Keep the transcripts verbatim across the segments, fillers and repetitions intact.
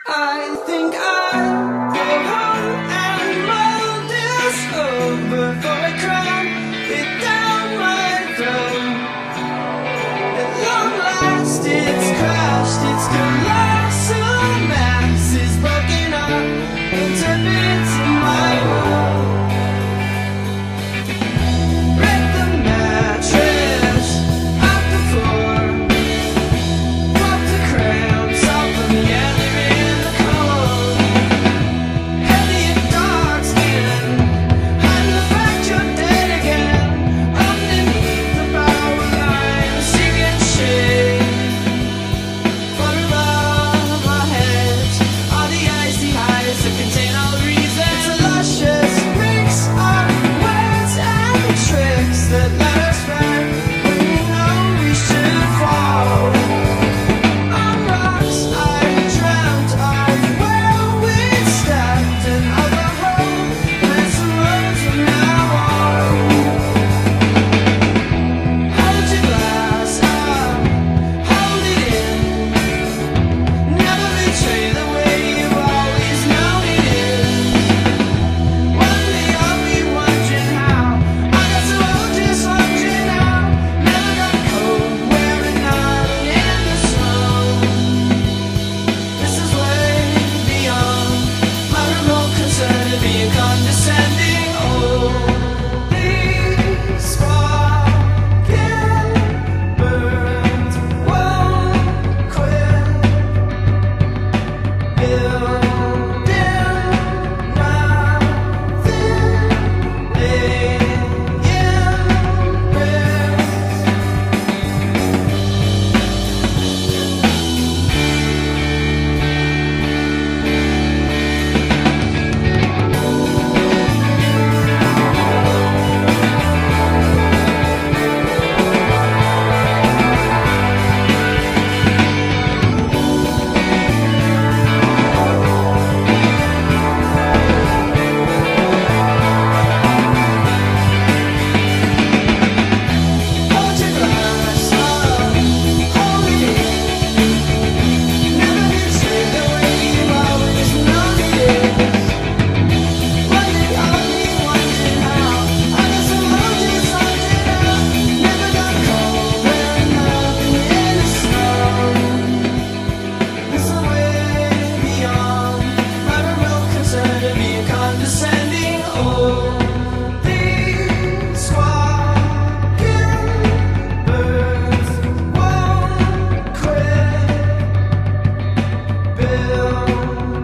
I think I'll go home and mull this over for a crown it down my throat. At long last it's crashed, its colossal mass is broken up into bits in my world. Break the mattress off the floor, pop the cramps off of the other in the cold. Elliot dog skin, hide the fact you're dead again. Underneath the power line, singing shade. Far above our heads are the icy highs that contain all reason. It's a luscious mix of words and tricks that let us back when we know we should fall. On rocks I dreamt of where we'd stepped and of a home and some roads from now on. Hold your glass up, hold it in. Never betray the way you've always known it is. One day I'll be wondering how I got so old just wondering how. Never got cold, wearing none in the snow. This is way beyond my remote concern of being condescending. Oh, these sparking birds won't quit building nothing, laying bricks. Hold your glass up, hold it in. Never betray the way you've always known it is. One day I'll be wondering how I got so old just wondering how. Never got cold, wearing nothing in the snow. This is way beyond my remote concern of being condescending. Oh, these squawking birds won't quit building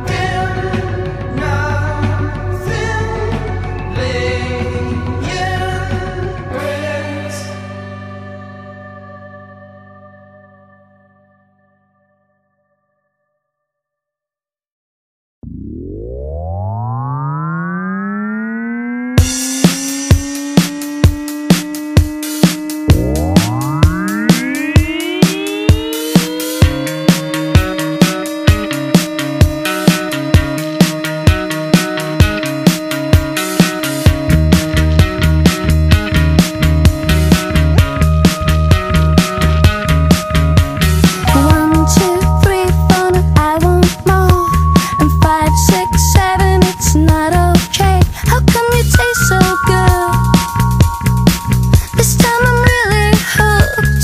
nothing, laying bricks. One, two, three, four, no, I want more. And five, six, seven, it's not okay. How come you taste so good? This time I'm really hooked.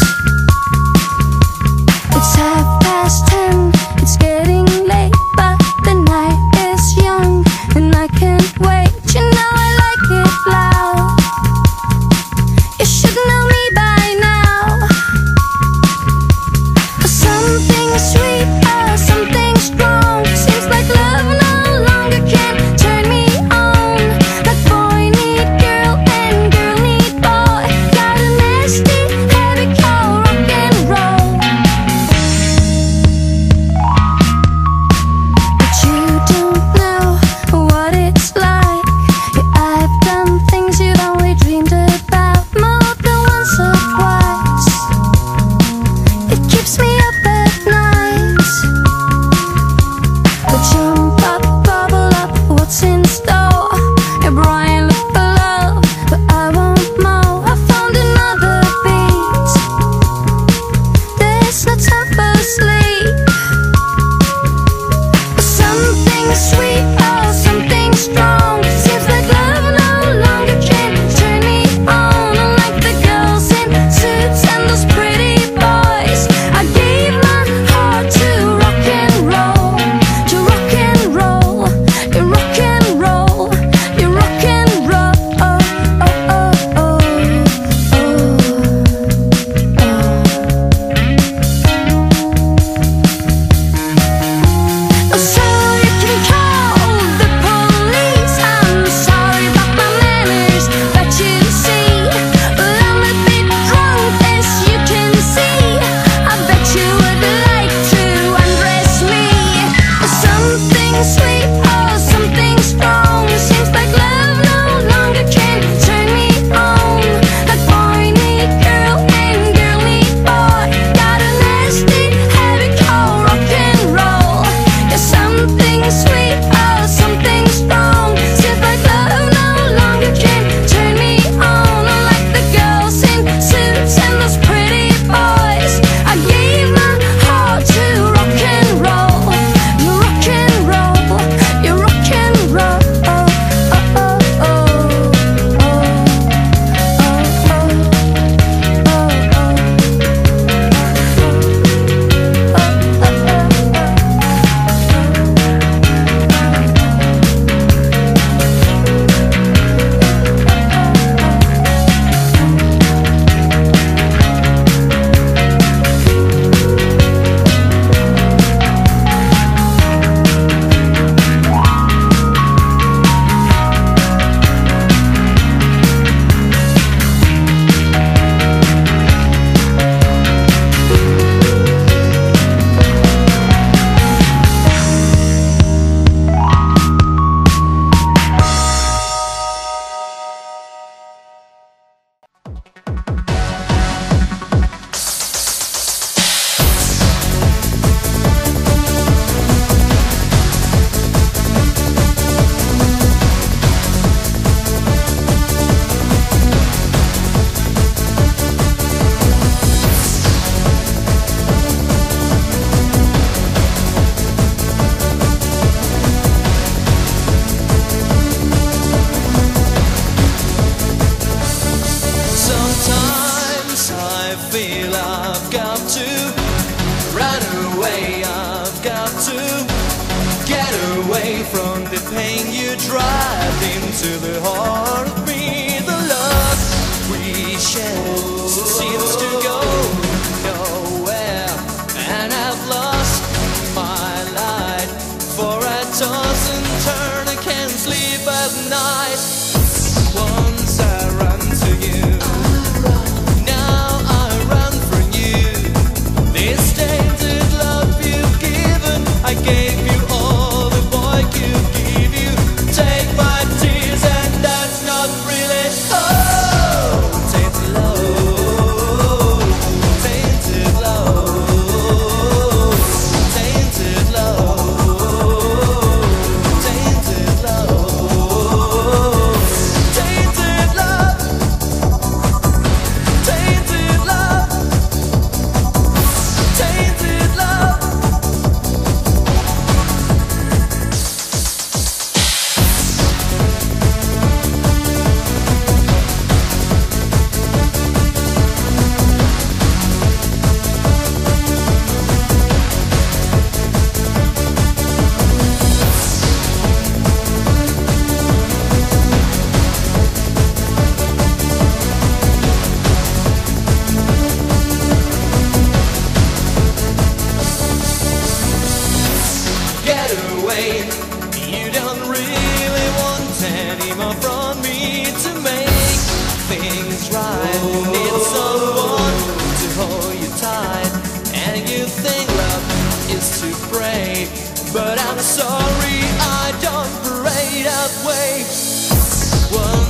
It's half past ten, it's getting late, but the night is young and I can't wait. You know I like it loud. You should know me by now. Something sweet or something strong. Seems like love no longer can turn me on. Like boy need girl and girl need boy. Got a nasty, heavy cold rock and roll. But you don't know what it's like. Yeah, I've done things you've only dreamed about more than once or twice. It keeps me up at night. But jump up, bubble up, what's in store? Hey, Brian, look for love, but I want more. I found another beat. There's no time for sleep. think love is to break, but I'm sorry I don't parade that way. One